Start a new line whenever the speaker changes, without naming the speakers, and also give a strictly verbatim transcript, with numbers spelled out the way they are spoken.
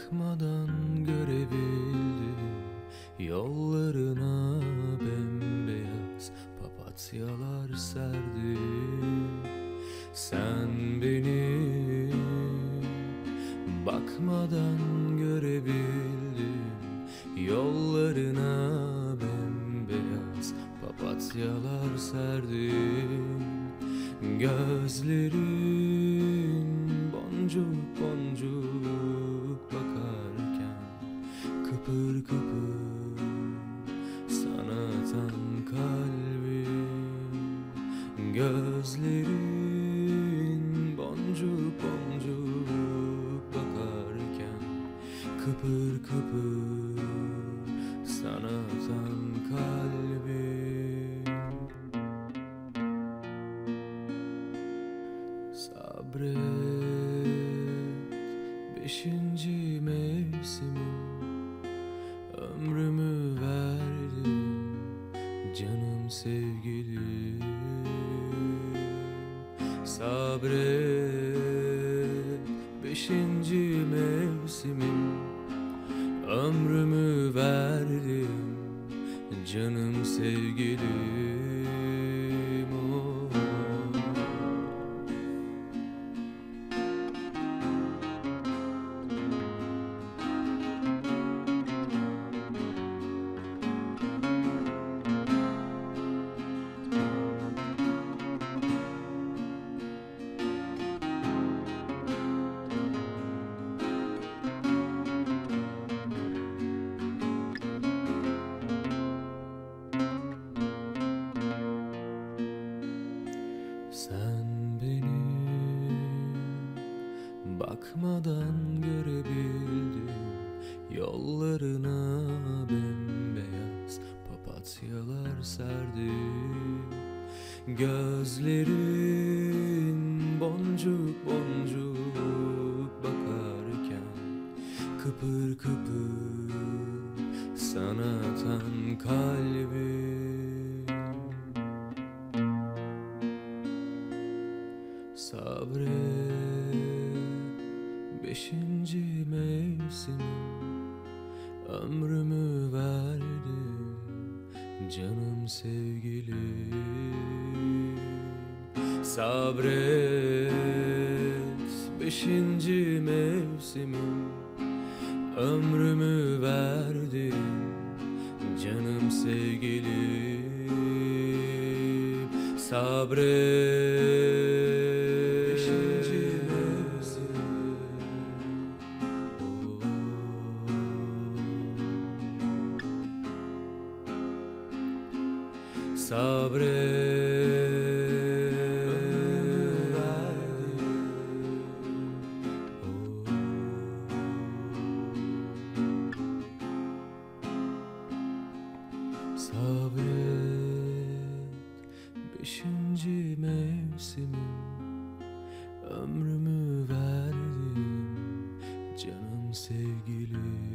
bakmadan görebildim yollarına bembeyaz papatyalar serdim. Sen beni bakmadan görebildim yollarına bembeyaz papatyalar serdim. Gözlerin boncuk boncuk bakarken kıpır kıpır sana atan kalbim. Gözlerin boncuk boncuk bakarken kıpır kıpır sana atan kalbim. Sabret, beşinci mevsimim, ömrümü verdim canım sevgilim. Sabret, beşinci mevsimim, ömrümü verdim canım sevgilim. Oh. Sen beni bakmadan görebildin yollarına bembeyaz papatyalar serdim. Gözlerin boncuk boncuk bakarken kıpır kıpır sana atan kalbim. Sabret, beşinci mevsimim, ömrümü verdim canım sevgilim. Sabret, beşinci mevsimim, ömrümü verdim canım sevgilim. Sabret, sabret, ömrümü verdim. Oh. Sabret, beşinci mevsimim, ömrümü verdim canım sevgilim.